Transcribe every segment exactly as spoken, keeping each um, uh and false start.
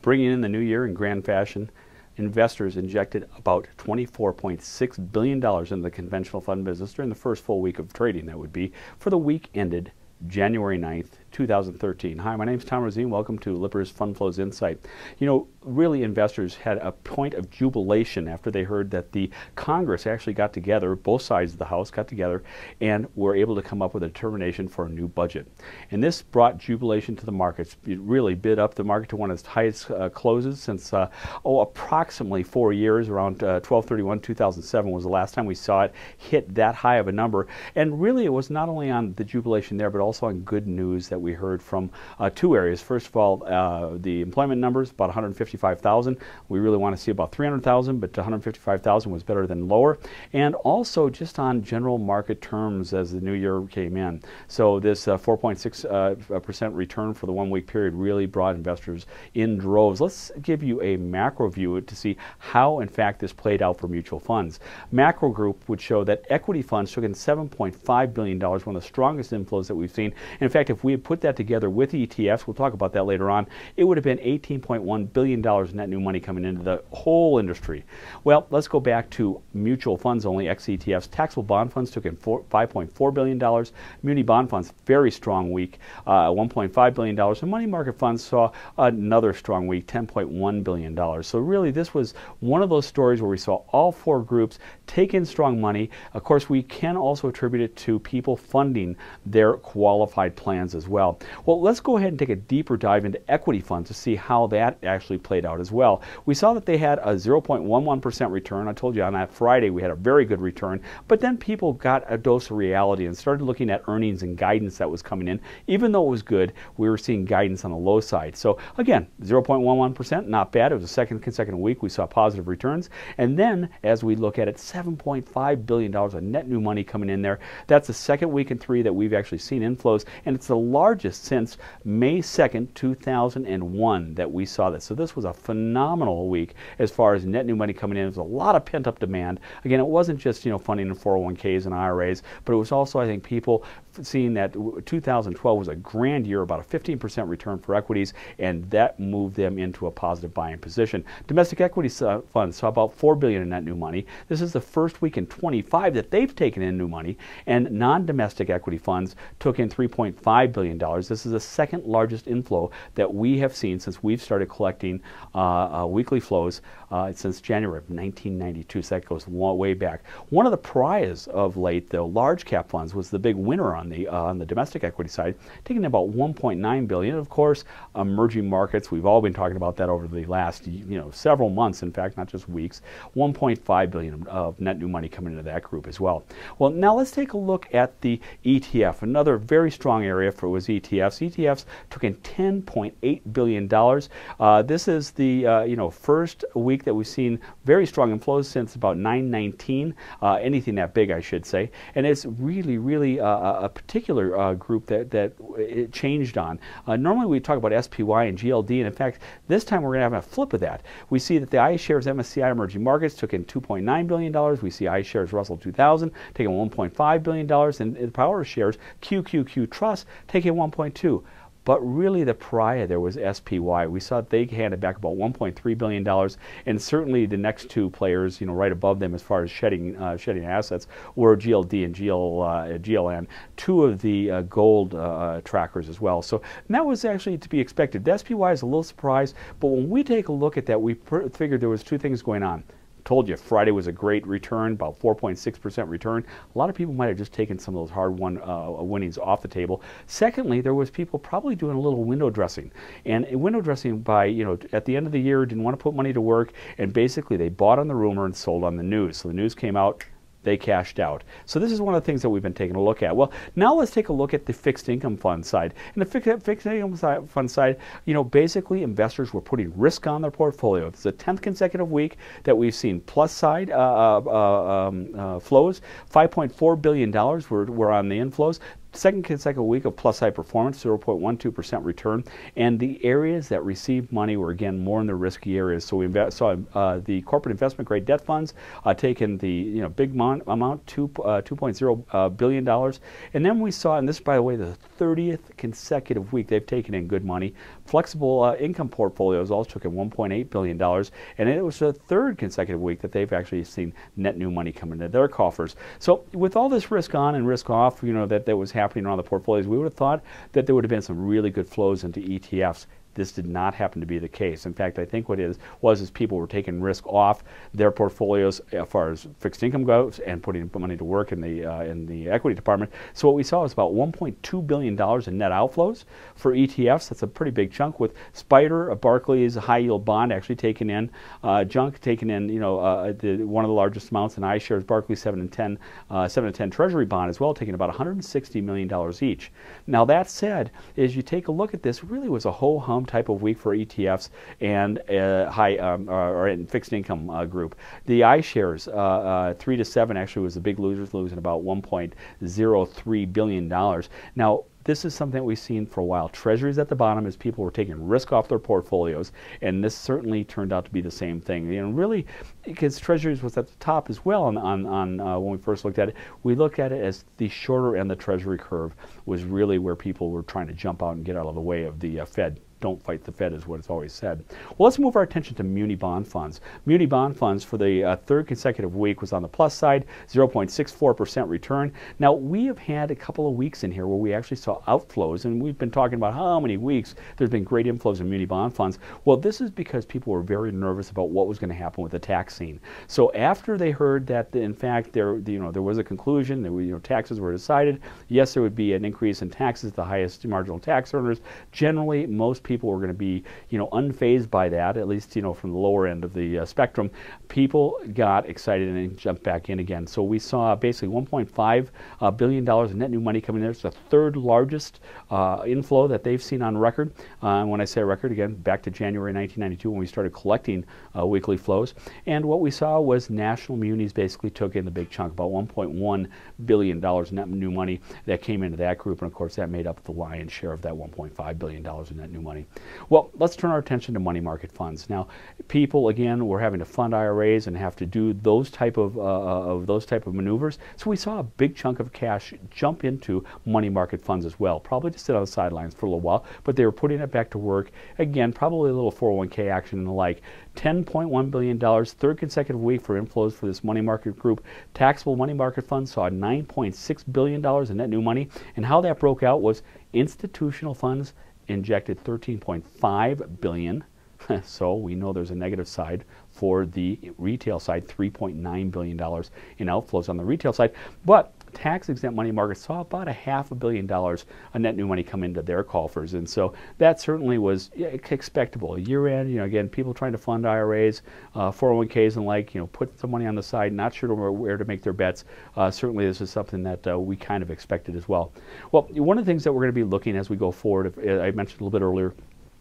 bringing in the new year in grand fashion, investors injected about twenty-four point six billion dollars into the conventional fund business during the first full week of trading. That would be for the week ended January ninth, two thousand thirteen. Hi, my name is Tom Rosine. Welcome to Lippers Fund Flows Insight. You know, really investors had a point of jubilation after they heard that the Congress actually got together, both sides of the House got together, and were able to come up with a determination for a new budget. And this brought jubilation to the markets. It really bid up the market to one of its highest uh, closes since, uh, oh, approximately four years, around uh, twelve thirty-one two thousand seven was the last time we saw it hit that high of a number. And really it was not only on the jubilation there, but also on good news that we heard from uh, two areas. First of all, uh, the employment numbers, about one hundred fifty-five thousand. We really want to see about three hundred thousand, but one hundred fifty-five thousand was better than lower. And also just on general market terms as the new year came in. So this uh, four point six percent uh, return for the one week period really brought investors in droves. Let's give you a macro view to see how in fact this played out for mutual funds. Macro Group would show that equity funds took in seven point five billion dollars, one of the strongest inflows that we've seen. And in fact, if we had put that together with E T Fs, we'll talk about that later on, it would have been eighteen point one billion dollars net new money coming into the whole industry. Well, let's go back to mutual funds only, ex-E T Fs. Taxable bond funds took in five point four billion dollars. Muni bond funds, very strong week, uh, one point five billion dollars. And money market funds saw another strong week, ten point one billion dollars. So really, this was one of those stories where we saw all four groups take in strong money. Of course, we can also attribute it to people funding their qualified plans as well. Well, let's go ahead and take a deeper dive into equity funds to see how that actually played out as well. We saw that they had a zero point one one percent return. I told you on that Friday we had a very good return, but then people got a dose of reality and started looking at earnings and guidance that was coming in. Even though it was good, we were seeing guidance on the low side. So again, zero point one one percent, not bad. It was the second consecutive week we saw positive returns. And then as we look at it, seven point five billion dollars of net new money coming in there. That's the second week in three that we've actually seen inflows, and it's the largest since May second, two thousand one that we saw this. So this was a phenomenal week as far as net new money coming in. There was a lot of pent-up demand. Again, it wasn't just, you know, funding in four oh one Ks and I R As, but it was also, I think, people seeing that two thousand twelve was a grand year, about a fifteen percent return for equities, and that moved them into a positive buying position. Domestic equity uh, funds saw about four billion dollars in net new money. This is the first week in twenty-five that they've taken in new money, and non-domestic equity funds took in three point five billion dollars. This is the second largest inflow that we have seen since we've started collecting uh, uh, weekly flows uh, since January of nineteen ninety-two. So that goes way back. One of the pariahs of late, though, large cap funds, was the big winner on the uh, on the domestic equity side, taking about one point nine billion dollars. Of course, emerging markets, we've all been talking about that over the last, you know, several months, in fact, not just weeks. one point five billion dollars of net new money coming into that group as well. Well, now let's take a look at the E T F. Another very strong area for was E T Fs. E T Fs took in ten point eight billion dollars. Uh, this is the uh, you know first week that we've seen very strong inflows since about nine nineteen, uh, anything that big, I should say. And it's really, really uh, a particular uh, group that that it changed on. Uh, normally we talk about S P Y and G L D, and in fact, this time we're going to have a flip of that. We see that the iShares M S C I Emerging Markets took in two point nine billion dollars. We see iShares Russell two thousand taking one point five billion dollars, and the Power Shares Q Q Q Trust taking one point two. But really the pariah there was S P Y. We saw they handed back about one point three billion dollars, and certainly the next two players, you know, right above them as far as shedding uh, shedding assets were G L D and G L, uh, G L N, two of the uh, gold uh, trackers as well. So that was actually to be expected. The S P Y is a little surprised, but when we take a look at that, we figured there was two things going on. Told you Friday was a great return, about four point six percent return. A lot of people might have just taken some of those hard-won uh, winnings off the table. Secondly, there was people probably doing a little window dressing, and window dressing by, you know, at the end of the year, didn't want to put money to work, and basically they bought on the rumor and sold on the news. So the news came out, they cashed out. So this is one of the things that we've been taking a look at. Well, now let's take a look at the fixed income fund side. And the fixed, fixed income side, fund side, you know, basically investors were putting risk on their portfolio. It's the tenth consecutive week that we've seen plus side uh, uh, um, uh, flows. five point four billion dollars were, were on the inflows. second consecutive week of plus side performance, zero point one two percent return, and the areas that received money were again more in the risky areas. So we inve- saw uh, the corporate investment grade debt funds uh, taking the you know big mon- amount, two uh, two point zero uh, billion dollars, and then we saw, and this by the way, the thirtieth consecutive week they've taken in good money. Flexible uh, income portfolios also took in one point eight billion dollars, and it was the third consecutive week that they've actually seen net new money come into their coffers. So with all this risk on and risk off, you know that that was happening around the portfolios, we would have thought that there would have been some really good flows into E T Fs. This did not happen to be the case. In fact, I think what it is was is people were taking risk off their portfolios as far as fixed income goes and putting money to work in the uh, in the equity department. So what we saw was about one point two billion dollars in net outflows for E T Fs. That's a pretty big chunk, with Spider, a Barclays high yield bond actually taken in, uh, Junk taken in, you know, uh, the, one of the largest amounts, and iShares Barclays seven and ten, uh, seven and ten Treasury bond as well, taking about one hundred sixty million dollars each. Now that said, as you take a look at this, it really was a ho hum type of week for E T Fs and uh, high um, or in fixed income uh, group. The iShares uh, uh, three to seven actually was the big losers, losing about one point zero three billion dollars. Now, this is something that we've seen for a while. Treasuries at the bottom as people were taking risk off their portfolios, and this certainly turned out to be the same thing. You know, really, because Treasuries was at the top as well on, on, on uh, when we first looked at it. We looked at it as the shorter end of the Treasury curve was really where people were trying to jump out and get out of the way of the uh, Fed. Don't fight the Fed is what it's always said. Well, let's move our attention to muni bond funds. Muni bond funds for the uh, third consecutive week was on the plus side, zero point six four percent return. Now, we have had a couple of weeks in here where we actually saw outflows, and we've been talking about how many weeks there's been great inflows in muni bond funds. Well, this is because people were very nervous about what was going to happen with the tax scene. So after they heard that, in fact, there, you know, there was a conclusion that we, you know, taxes were decided, yes, there would be an increase in taxes, the highest marginal tax earners. Generally, most people were going to be, you know, unfazed by that, at least, you know, from the lower end of the uh, spectrum. People got excited and jumped back in again. So we saw basically one point five uh, billion dollars in net new money coming in. It's the third largest uh, inflow that they've seen on record. Uh, and when I say record, again, back to January nineteen ninety-two when we started collecting uh, weekly flows. And what we saw was national munis basically took in the big chunk, about one point one billion dollars net new money that came into that group. And of course, that made up the lion's share of that one point five billion dollars in net new money. Well, let's turn our attention to money market funds. Now, people, again, were having to fund I R As and have to do those type of, uh, of those type of maneuvers. So we saw a big chunk of cash jump into money market funds as well, probably to sit on the sidelines for a little while, but they were putting it back to work. Again, probably a little four oh one K action and the like. ten point one billion dollars, third consecutive week for inflows for this money market group. Taxable money market funds saw nine point six billion dollars in net new money, and how that broke out was institutional funds injected thirteen point five billion dollars. So we know there's a negative side for the retail side, three point nine billion dollars in outflows on the retail side. But tax-exempt money markets saw about a half a billion dollars of net new money come into their coffers, and so that certainly was yeah, expectable. Year-end, you know, again, people trying to fund I R As, uh, four oh one Ks and like, you know, put some money on the side, not sure where, where to make their bets. Uh, certainly, this is something that uh, we kind of expected as well. Well, one of the things that we're going to be looking as we go forward, if, I mentioned a little bit earlier,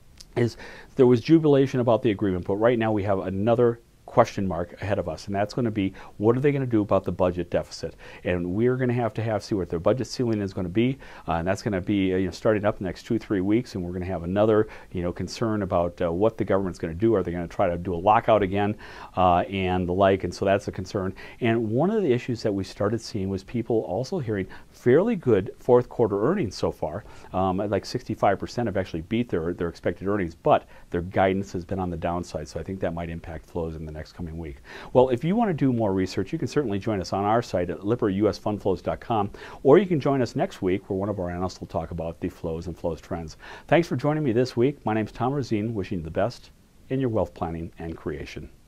is there was jubilation about the agreement, but right now we have another question mark ahead of us, and that's going to be, what are they going to do about the budget deficit? And we're going to have to have see what their budget ceiling is going to be, uh, and that's going to be uh, you know, starting up the next two three weeks, and we're going to have another you know concern about uh, what the government's going to do. Are they going to try to do a lockout again, uh, and the like? And so that's a concern. And one of the issues that we started seeing was people also hearing fairly good fourth quarter earnings so far. Um, like sixty-five percent have actually beat their their expected earnings, but their guidance has been on the downside. So I think that might impact flows in the next coming week. Well, if you want to do more research, you can certainly join us on our site at lipper U S fund flows dot com, or you can join us next week where one of our analysts will talk about the flows and flows trends. Thanks for joining me this week. My name is Tom Rosine, wishing you the best in your wealth planning and creation.